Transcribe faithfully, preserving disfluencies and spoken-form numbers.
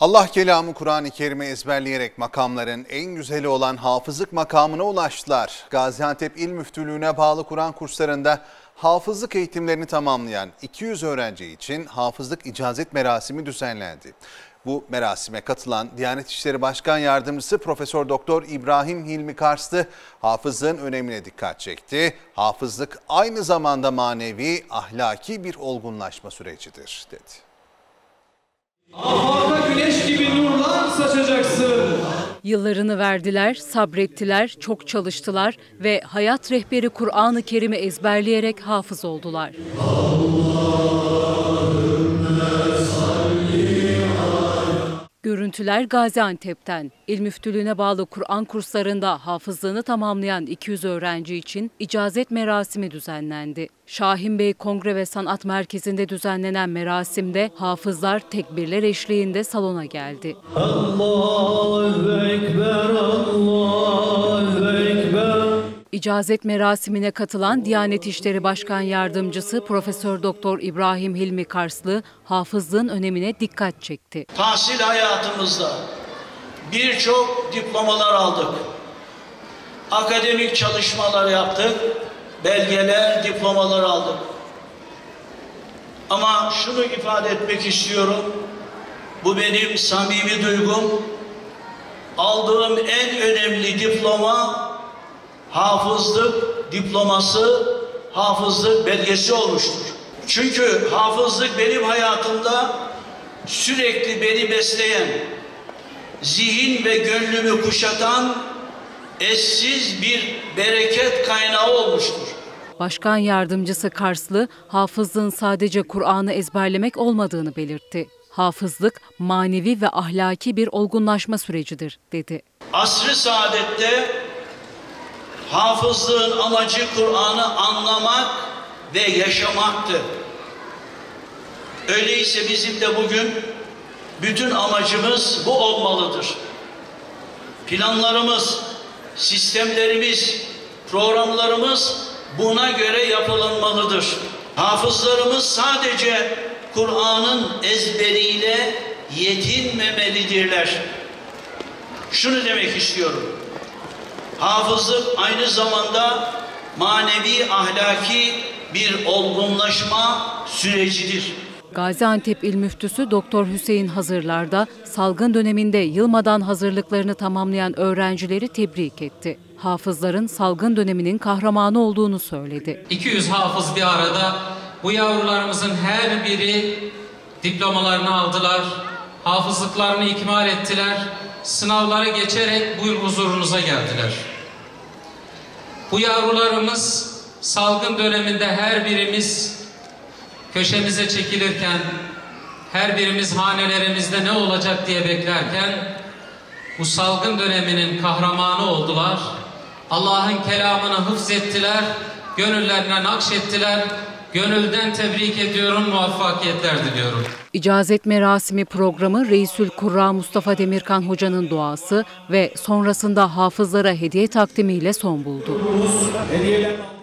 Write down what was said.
Allah kelamı Kur'an-ı Kerim'i ezberleyerek makamların en güzeli olan hafızlık makamına ulaştılar. Gaziantep İl Müftülüğü'ne bağlı Kur'an kurslarında hafızlık eğitimlerini tamamlayan iki yüz öğrenci için hafızlık icazet merasimi düzenlendi. Bu merasime katılan Diyanet İşleri Başkan Yardımcısı Profesör Doktor İbrahim Hilmi Karslı hafızlığın önemine dikkat çekti. Hafızlık aynı zamanda manevi, ahlaki bir olgunlaşma sürecidir dedi. Afaka güneş gibi nurlar saçacaksın. Yıllarını verdiler, sabrettiler, çok çalıştılar ve hayat rehberi Kur'an-ı Kerim'i ezberleyerek hafız oldular. Görüntüler Gaziantep'ten. İl Müftülüğü'ne bağlı Kur'an kurslarında hafızlığını tamamlayan iki yüz öğrenci için icazet merasimi düzenlendi. Şahin Bey Kongre ve Sanat Merkezi'nde düzenlenen merasimde hafızlar tekbirler eşliğinde salona geldi. Allahu Ekber, Allahu Ekber. İcazet merasimine katılan Diyanet İşleri Başkan Yardımcısı Profesör Doktor İbrahim Hilmi Karslı hafızlığın önemine dikkat çekti. Tahsil hayatımızda birçok diplomalar aldık. Akademik çalışmalar yaptık. Belgeler, diplomalar aldık. Ama şunu ifade etmek istiyorum. Bu benim samimi duygum. Aldığım en önemli diploma hafızlık diploması, hafızlık belgesi olmuştur. Çünkü hafızlık benim hayatımda sürekli beni besleyen, zihin ve gönlümü kuşatan eşsiz bir bereket kaynağı olmuştur. Başkan Yardımcısı Karslı, hafızlığın sadece Kur'an'ı ezberlemek olmadığını belirtti. Hafızlık, manevi ve ahlaki bir olgunlaşma sürecidir, dedi. Asr-ı saadette hafızlığın amacı Kur'an'ı anlamak ve yaşamaktı. Öyleyse bizim de bugün bütün amacımız bu olmalıdır. Planlarımız, sistemlerimiz, programlarımız buna göre yapılmalıdır. Hafızlarımız sadece Kur'an'ın ezberiyle yetinmemelidirler. Şunu demek istiyorum. Hafızlık aynı zamanda manevi, ahlaki bir olgunlaşma sürecidir. Gaziantep İl Müftüsü Doktor Hüseyin Hazırlar'da salgın döneminde yılmadan hazırlıklarını tamamlayan öğrencileri tebrik etti. Hafızların salgın döneminin kahramanı olduğunu söyledi. iki yüz hafız bir arada, bu yavrularımızın her biri diplomalarını aldılar, hafızlıklarını ikmal ettiler, sınavları geçerek bu yıl huzurunuza geldiler. Bu yavrularımız salgın döneminde her birimiz köşemize çekilirken, her birimiz hanelerimizde ne olacak diye beklerken, bu salgın döneminin kahramanı oldular. Allah'ın kelamını hıfzettiler, gönüllerine nakşettiler. Gönülden tebrik ediyorum, muvaffakiyetler diliyorum. İcazet merasimi programı Reisül Kurra Mustafa Demirkan Hoca'nın duası ve sonrasında hafızlara hediye takdimiyle son buldu. Hediyeler